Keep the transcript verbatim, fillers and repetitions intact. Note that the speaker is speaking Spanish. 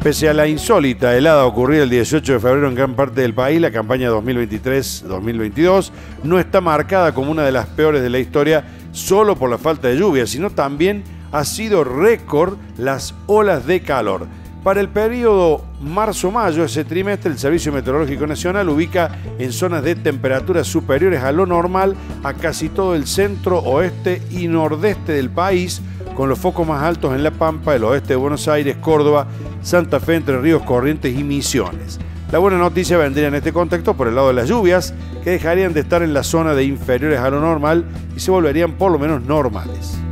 Pese a la insólita helada ocurrida el dieciocho de febrero en gran parte del país, la campaña dos mil veintitrés dos mil veintidós no está marcada como una de las peores de la historia solo por la falta de lluvia, sino también ha sido récord las olas de calor. Para el periodo marzo-mayo, ese trimestre, el Servicio Meteorológico Nacional ubica en zonas de temperaturas superiores a lo normal a casi todo el centro, oeste y nordeste del país, con los focos más altos en La Pampa, el oeste de Buenos Aires, Córdoba, Santa Fe, Entre Ríos, Corrientes y Misiones. La buena noticia vendría en este contexto por el lado de las lluvias, que dejarían de estar en la zona de inferiores a lo normal y se volverían por lo menos normales.